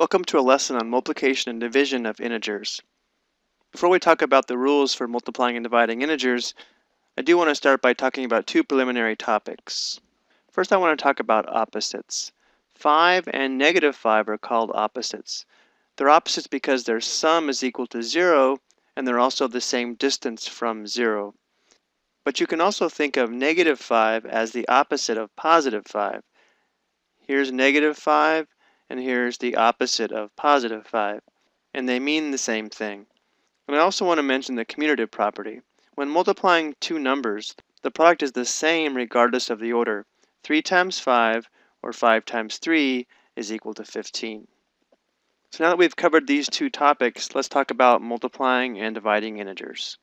Welcome to a lesson on multiplication and division of integers. Before we talk about the rules for multiplying and dividing integers, I do want to start by talking about two preliminary topics. First, I want to talk about opposites. 5 and negative 5 are called opposites. They're opposites because their sum is equal to 0 and they're also the same distance from 0. But you can also think of negative 5 as the opposite of positive 5. Here's negative 5 and here's the opposite of positive 5. And they mean the same thing. And I also want to mention the commutative property. When multiplying two numbers, the product is the same regardless of the order. 3 times 5 or 5 times 3 is equal to 15. So now that we've covered these two topics, let's talk about multiplying and dividing integers.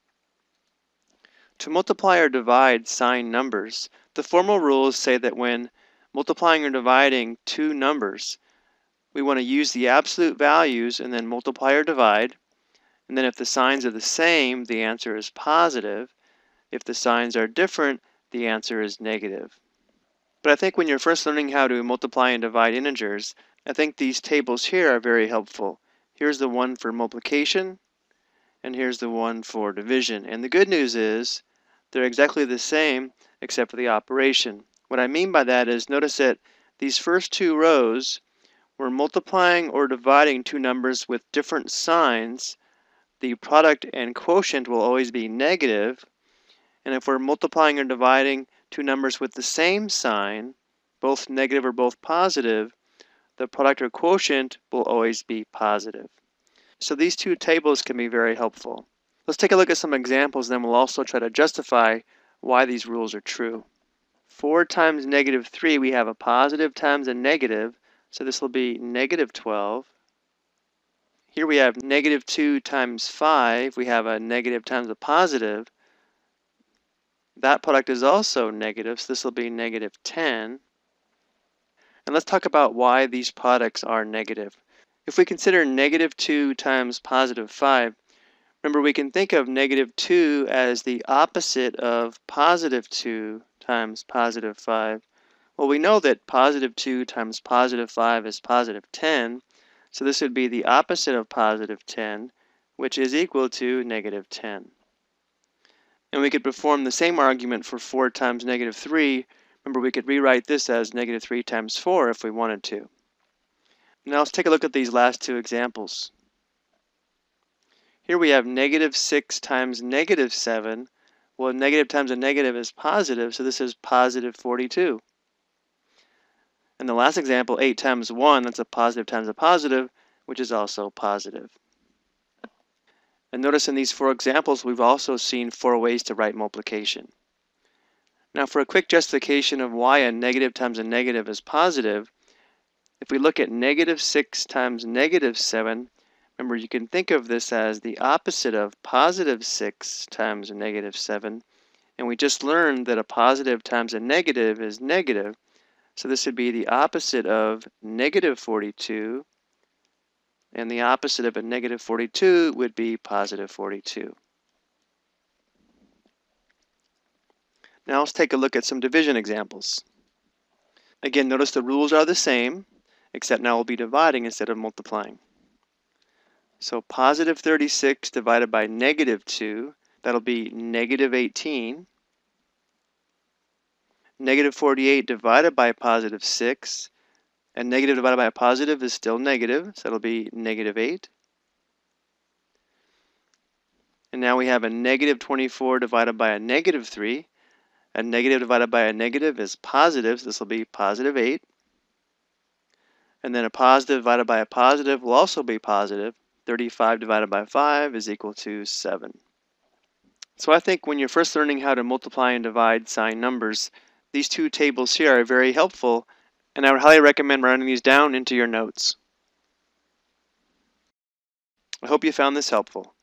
To multiply or divide signed numbers, the formal rules say that when multiplying or dividing two numbers, we want to use the absolute values and then multiply or divide. And then if the signs are the same, the answer is positive. If the signs are different, the answer is negative. But I think when you're first learning how to multiply and divide integers, I think these tables here are very helpful. Here's the one for multiplication, and here's the one for division. And the good news is they're exactly the same except for the operation. What I mean by that is notice that these first two rows, we're multiplying or dividing two numbers with different signs. The product and quotient will always be negative. And if we're multiplying or dividing two numbers with the same sign, both negative or both positive, the product or quotient will always be positive. So these two tables can be very helpful. Let's take a look at some examples, then we'll also try to justify why these rules are true. 4 times negative 3, we have a positive times a negative, so this will be negative 12. Here we have negative 2 times 5, we have a negative times a positive. That product is also negative, so this will be negative 10. And let's talk about why these products are negative. If we consider negative 2 times positive 5, remember we can think of negative 2 as the opposite of positive 2 times positive 5. Well, we know that positive 2 times positive 5 is positive 10, so this would be the opposite of positive 10, which is equal to negative 10. And we could perform the same argument for 4 times negative 3. Remember, we could rewrite this as negative 3 times 4 if we wanted to. Now let's take a look at these last two examples. Here we have negative 6 times negative 7. Well, negative times a negative is positive, so this is positive 42. And the last example, 8 times 1, that's a positive times a positive, which is also positive. And notice in these four examples, we've also seen four ways to write multiplication. Now for a quick justification of why a negative times a negative is positive, if we look at negative 6 times negative 7, remember you can think of this as the opposite of positive 6 times negative 7. And we just learned that a positive times a negative is negative. So this would be the opposite of negative 42. And the opposite of a negative 42 would be positive 42. Now let's take a look at some division examples. Again, notice the rules are the same, except now we'll be dividing instead of multiplying. So positive 36 divided by negative 2, that'll be negative 18. Negative 48 divided by positive 6, and negative divided by a positive is still negative, so that'll be negative 8. And now we have a negative 24 divided by a negative 3. A negative divided by a negative is positive, so this will be positive 8. And then a positive divided by a positive will also be positive. 35 divided by 5 is equal to 7. So I think when you're first learning how to multiply and divide signed numbers, these two tables here are very helpful, and I would highly recommend writing these down into your notes. I hope you found this helpful.